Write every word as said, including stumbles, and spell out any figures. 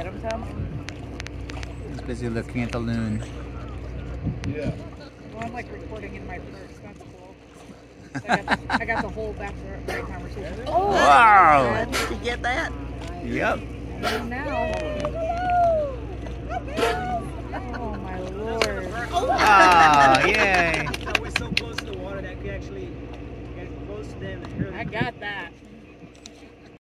get him, Tom? He's busy looking at the loon. Yeah. Well, I'm like recording in my purse. That's cool. I got, the, I got the whole background conversation. Oh, wow! Did you get that? Yep. And now. Oh my lord. Ah.